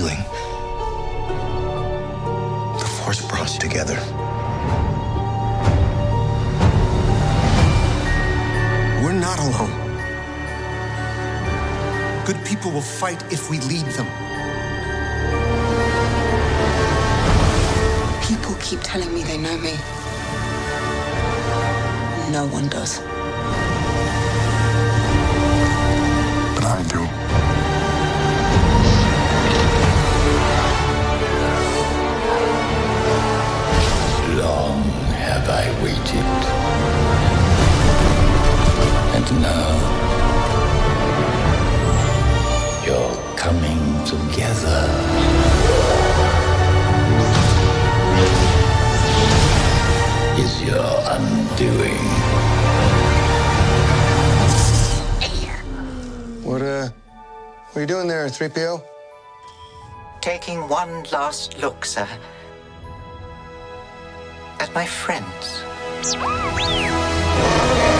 feeling. The Force brought us together. We're not alone. Good people will fight if we lead them. People keep telling me they know me. No one does. But I do. Long have I waited. And now, you're coming together. Is your undoing. What are you doing there, 3PO? Taking one last look, sir, at my friends.